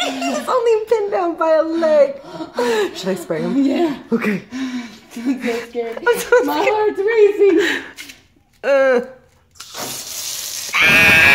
He's only pinned down by a leg. Should I spray him? Yeah. Okay. I'm so scared. I'm so My scared. heart's racing.